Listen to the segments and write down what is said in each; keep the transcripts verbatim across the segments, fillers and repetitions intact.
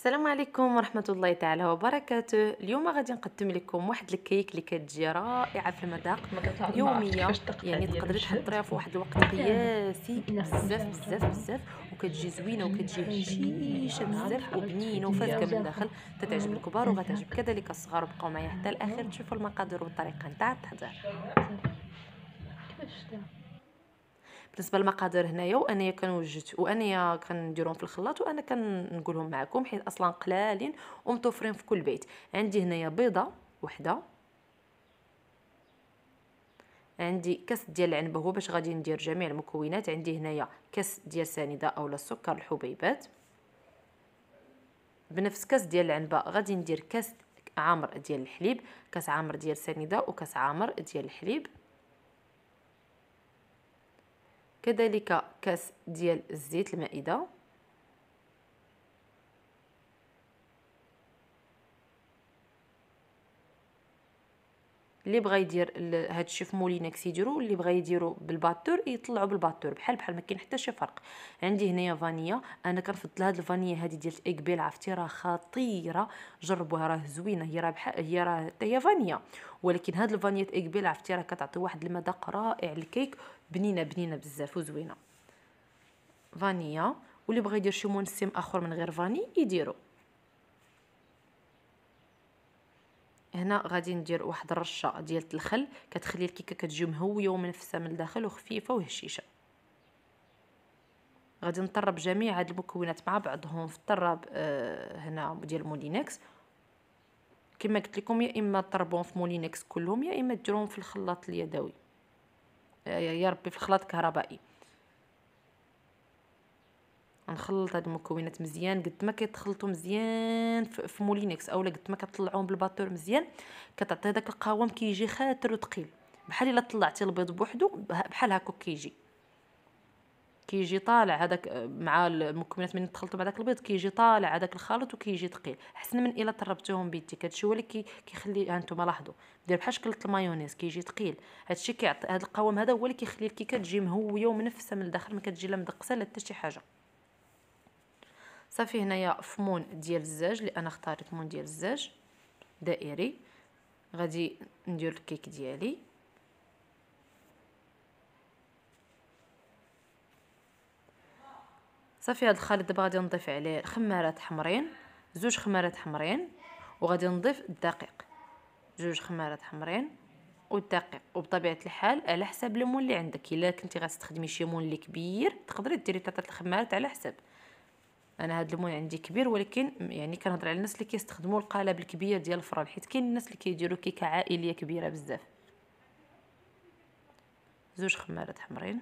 السلام عليكم ورحمة الله تعالى وبركاته. اليوم غادي نقدم لكم واحد الكيك اللي كتجي رائعة في المذاق، ما كتع ما عرفتش يومية. كيفاش تقطع يعني ديال تقدري الجهد. تحضريها في واحد الوقت مزيانة، قياسي مزيانة، بزاف مزيانة بزاف جربي. بزاف، وكتجي زوينة وكتجي كتجي بين بين هشيشة يعني عاد بزاف تحركت وبنينة فيديا وفازكة من وزافة. الداخل. تتعجب آه، الكبار وغتعجب أزهق. كذلك الصغار. بقاو معايا حتى الاخر آه، تشوفوا المقادير والطريقة نتاع التحضير. صافي. كيفاش دار؟ بالنسبه للمقادير هنايا، وانايا كنوجد وانايا كنديرهم في الخلاط، وانا كنقولهم معكم حيت اصلا قلالين ومتوفرين في كل بيت. عندي هنايا بيضه وحده، عندي كاس ديال العنبه هو باش غادي ندير جميع المكونات. عندي هنايا كاس ديال سنيده اولا السكر الحبيبات. بنفس كاس ديال العنبه غادي ندير كاس عامر ديال الحليب، كاس عامر ديال سنيده وكاس عامر ديال الحليب. كذلك كاس ديال الزيت المائده. اللي بغى يدير هادشي في مولينكس يديروا، اللي بغى يديروا بالباتور يطلعوا بالباتور، بحال بحال ما كاين حتى شي فرق. عندي هنايا فانيا، انا كنفضل هاد الفانيا هادي ديال ايكبيل، عرفتي راه خطيره، جربوها راه زوينه. هي راه بحال هي راه حتى هي فانيا، ولكن هاد الفانيا ايكبيل عرفتي راه كتعطي واحد المذاق رائع للكيك، بنينه بنينه بزاف وزوينه. فانيا، واللي بغى يدير شي منسم اخر من غير فاني يديروا. هنا غادي ندير واحد الرشه ديال الخل، كتخلي الكيكه كتجي مهويه ومنفسه من الداخل وخفيفه وهشيشه. غادي نطرب جميع هاد المكونات مع بعضهم في الطراب آه هنا ديال مولينكس. كما قلت لكم، يا اما تطربوهم في مولينكس كلهم، يا اما ديروهم في الخلاط اليدوي، آه يا ربي في الخلاط الكهربائي. نخلط هاد المكونات مزيان، قد ما كيتخلطوا مزيان في مولينكس اولا قد ما كتطلعوهم بالباتور مزيان، كتعطي هذاك القوام كيجي خاطر وثقيل، بحال الا طلعتي البيض بوحدو بحال هكا كيجي كيجي طالع هذاك مع المكونات من تخلطوا مع داك البيض، كيجي طالع هذاك الخليط وكيجي ثقيل، احسن من الا طربتوهم بيديك. هادشي هو اللي كي كيخلي، ها انتم لاحظوا، دير بحال شكل المايونيز كيجي ثقيل. هادشي كيعطي هذا القوام، هذا هو اللي كيخلي الكيكه تجي مهويه ومنفسه من الداخل، ما كتجي لا مدقسه لا حتى شي حاجه. صافي هنايا فمون ديال الزاج اللي انا اختاريت فمون ديال الزاج دائري. غادي ندير الكيك ديالي. صافي هذا الخليط دابا غادي نضيف عليه خمارات حمرين، زوج خمارات حمرين، وغادي نضيف الدقيق، جوج خمارات حمرين والدقيق. وبطبيعه الحال على حساب المول اللي عندك، الا كنتي غتستخدمي شي مول اللي كبير تقدري ديري ثلاثه الخمارات على حساب. انا هاد المول عندي كبير، ولكن يعني كنهضر على الناس اللي كيستخدموا القالب الكبير ديال الفران، حيت كاين الناس اللي كيديروا كيكه عائليه كبيره بزاف. زوج خمارات حمرين،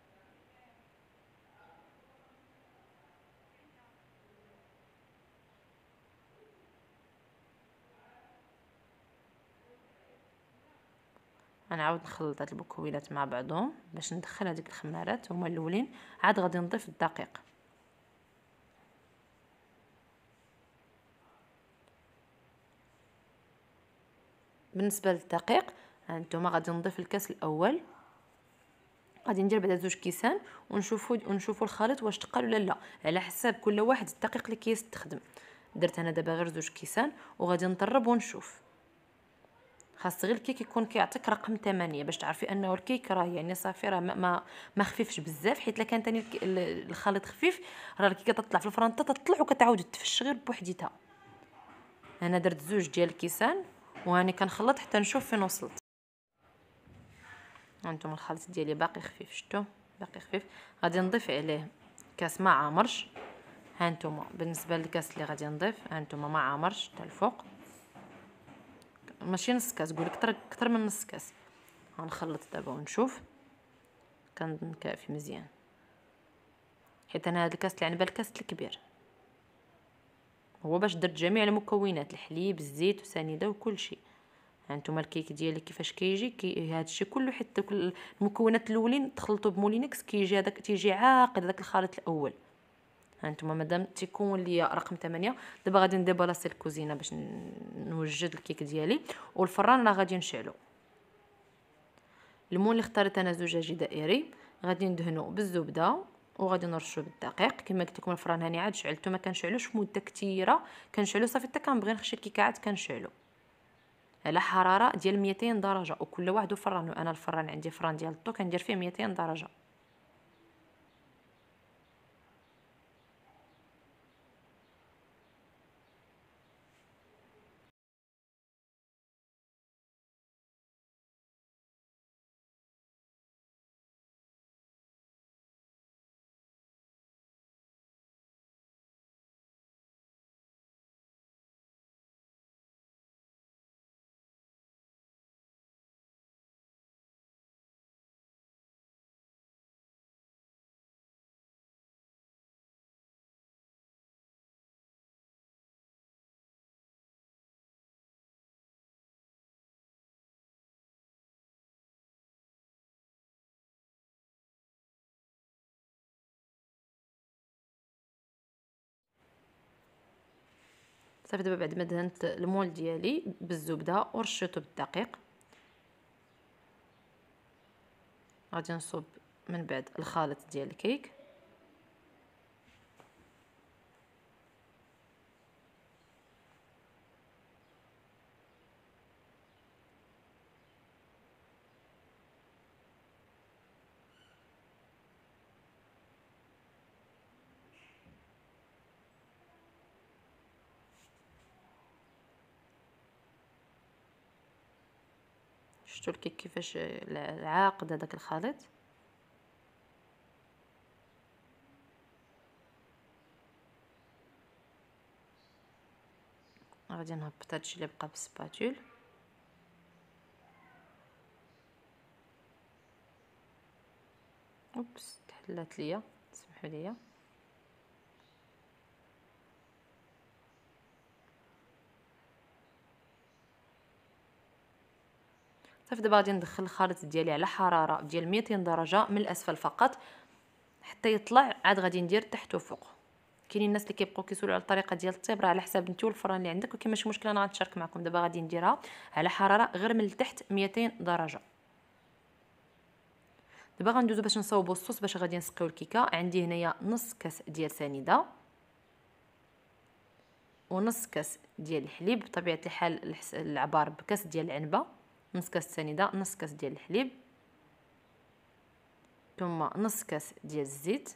غنعاود نخلط هاد المكونات مع بعضهم باش ندخل هذيك الخمارات هما الاولين. عاد غادي نضيف الدقيق. بالنسبه للدقيق هانتوما غادي نضيف الكاس الاول، غادي ندير بعدا زوج كيسان ونشوفوا ونشوفوا الخليط واش تقال ولا لا، على حساب كل واحد الدقيق اللي كيستخدم. درت انا دابا غير زوج كيسان وغادي نطرب ونشوف. خاص غير الكيك يكون كيعطيك رقم ثمانية باش تعرفي انه الكيك راه يعني صافي راه ما ما, ما خفيفش بزاف، حيت الا كان ثاني الخليط خفيف راه الكيكه تطلع في الفران تطلع وكتعاود تفش غير بوحديتها. انا درت زوج ديال الكيسان وهاني كنخلط حتى نشوف فين وصلت. هانتوما الخليط ديالي باقي خفيف، شفتوا باقي خفيف. غادي نضيف عليه كاس ما عامرش. هانتوما بالنسبه للكاس اللي غادي نضيف، هانتوما ما عامرش حتى الفوق، ماشي نص كاس، قولك اكثر اكثر من نص كاس. غنخلط دابا ونشوف كنكافي مزيان، حيت انا هذا الكاس اللي عندي الكاس الكبير هو باش درت جميع المكونات، الحليب الزيت وسنيده وكل شيء. هانتوما الكيك ديالي كيفاش كيجي كي هذا الشيء كله، حتى كل المكونات الاولين تخلطوا بمولينكس كيجي هذاك تيجي عاقد هذاك الخليط الاول. هانتوما مادام تيكون لي رقم ثمانية، دابا غادي نديبلاصي الكوزينه باش نوجد الكيك ديالي، والفران راه غادي نشعلو. المول اللي اختاريت انا زجاجي دائري، غادي ندهنو بالزبده وغادي نرشو بالدقيق. كما قلت لكم الفران هاني عاد شعلته، ما كنشعلوش مده كثيره، كنشعلو صافي حتى كنبغي نخشي الكيكه عاد كنشعلو على حراره ديال مئتين درجه، وكل واحد وفران. انا الفران عندي فران ديال الطو كندير فيه مئتين درجه. صافي دابا بعد ما دهنت المول ديالي بالزبده ورشيته بالدقيق، غادي نصب من بعد الخليط ديال الكيك. شفتوا الكيك كيفاش عاقد هذاك الخليط. غادي نهبط هادشي اللي بقى بالسباتول. اوبس تحلات ليا، سمحوا لي. صافي دابا غادي ندخل الخليط ديالي على حراره ديال مئتين درجه من الاسفل فقط حتى يطلع، عاد غادي ندير تحت وفوق. كاينين الناس اللي كيبقاو كيسولوا على الطريقه ديال الطيب، راه على حساب انت والفران اللي عندك، وكاين ماشي مشكل انا غنشارك معكم. دابا غادي نديرها على حراره غير من التحت مئتين درجه. دابا غندوزو باش نصاوبوا الصوص باش غادي نسقيو الكيكه. عندي هنايا نص كاس ديال سنيده ونص كاس ديال الحليب، بطبيعه الحال العبار بكاس ديال العنبه، نص كاس سنيده، نص كاس ديال الحليب، ثم نص كاس ديال الزيت.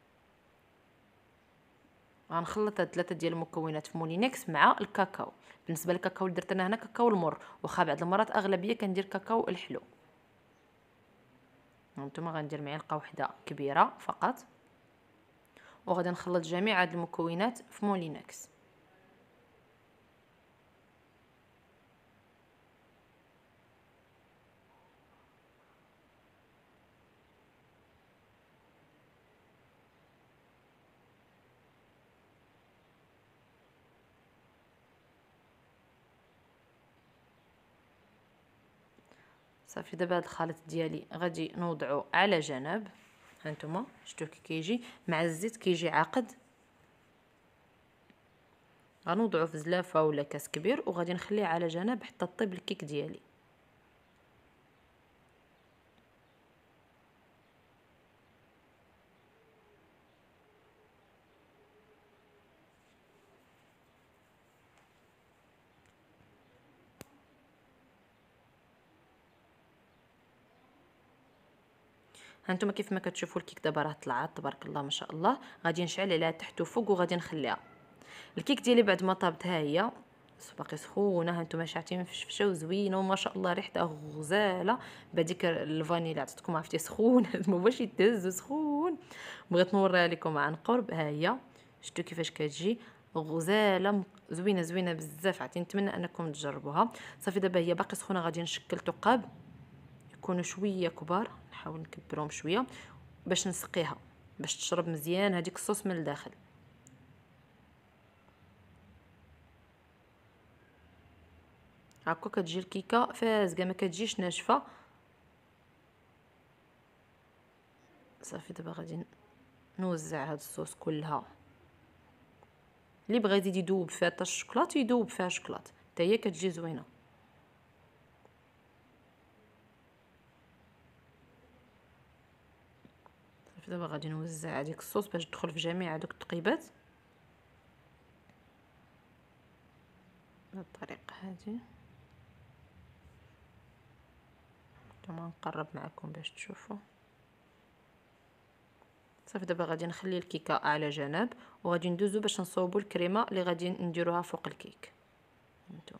غنخلط هاد ثلاثه ديال المكونات في مولينكس مع الكاكاو. بالنسبه للكاكاو اللي درت انا هنا كاكاو المر، واخا بعض المرات اغلبيه كندير كاكاو الحلو. هانتوما غندير معلقه واحده كبيره فقط، وغادي نخلط جميع هاد المكونات في مولينكس. صافي دابا هاد الخليط ديالي غادي نوضعو على جنب. هانتوما شفتوا كي كيجي مع الزيت كيجي عاقد. غنوضعو في زلافه ولا كاس كبير وغادي نخليه على جنب حتى طيب الكيك ديالي. هانتوما كيف ما كتشوفوا الكيك دابا راه طلعت تبارك الله ما شاء الله. غادي نشعل عليها تحت وفوق وغادي نخليها. الكيك ديالي بعد ما طابت ها هي باقي سخونه. هانتوما شاعتين مفشفشه وزوينه وما شاء الله ريحتها غزاله بهذيك الفانيلا عطيتكم عرفتي سخون ما بغاش يتهز سخون. بغيت نوريها لكم عن قرب. ها هي شفتوا كيفاش كتجي غزاله زوينه زوينه بزاف. عرفتي نتمنى انكم تجربوها. صافي دابا هي باقي سخونه. غادي نشكل ثقاب يكونوا شويه كبار، نحاول نكبرهم شويه باش نسقيها باش تشرب مزيان هذيك الصوص من الداخل. هكا كتجي الكيكه فازقه ما كتجيش ناشفه. صافي دابا غادي نوزع هاد الصوص كلها. اللي بغى يزيد يذوب فيها حتى الشوكولاط يذوب فيها الشوكولاط حتى هي كتجي زوينه. صافي دابا غادي نوزع هذيك الصوص باش تدخل في جميع هذوك التقيبات بهذه الطريقه هذه. نتوما نقرب معكم باش تشوفوا. صافي دابا غادي نخلي الكيكه على جنب وغادي ندوزو باش نصوبوا الكريمه اللي غادي نديروها فوق الكيك. هانتوما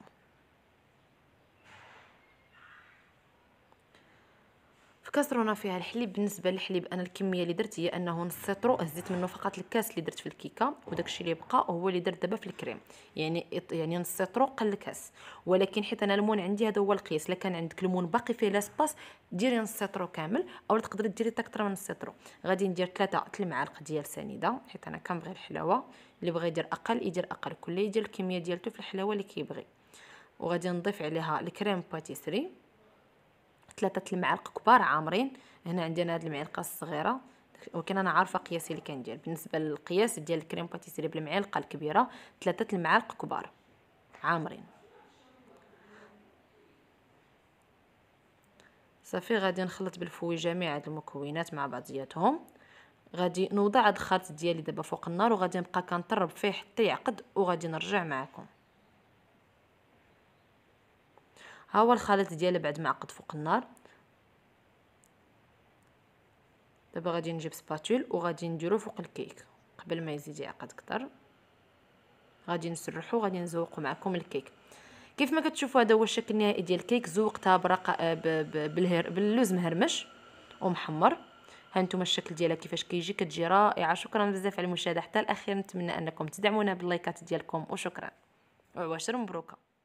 في كاسرونه فيها الحليب. بالنسبه للحليب انا الكميه اللي درت هي انه نص سيترو، هزيت منه فقط الكاس اللي درت في الكيكه، وداكشي اللي بقى هو اللي درت دابا في الكريم، يعني يعني نص سيترو قل الكاس. ولكن حيت انا المون عندي هذا هو القياس، الا كان عندك المون باقي فيه لاسباس ديري نص سيترو كامل، او تقدري ديري حتى اكثر من نص سيترو. غادي ندير ثلاثة المعالق ديال سنيده حيت انا كنبغي الحلاوه، اللي بغى يدير اقل يدير اقل، كل يدير الكميه ديالته في الحلاوه اللي كيبغي. وغادي نضيف عليها الكريم باتيسري ثلاثة المعالق كبار عامرين. هنا عندي انا هاد المعلقه الصغيره، ولكن انا عارفه قياسي اللي كندير. بالنسبه للقياس ديال الكريم باتيسري بالمعلقه الكبيره ثلاثة المعالق كبار عامرين. صافي غادي نخلط بالفوي جميع هاد المكونات مع بعضياتهم. غادي نوضع هاد الخليط ديالي دابا فوق النار وغادي نبقى كنطرب فيه حتى يعقد وغادي نرجع معكم. ها هو الخليط ديالي بعد ما عقد فوق النار. دابا غادي نجيب سباتول وغادي نديرو فوق الكيك قبل ما يزيد يعقد اكثر. غادي نسرحو وغادي نزوقو معكم الكيك. كيف ما كتشوفوا هذا هو الشكل النهائي ديال الكيك. زوقتها برق بالهر باللوز مهرمش ومحمر. ها نتوما الشكل ديالها كيفاش كيجي، كتجي رائعه. شكرا بزاف على المشاهده حتى الاخير. نتمنى انكم تدعمونا باللايكات ديالكم وشكرا وعشرة مبروكه.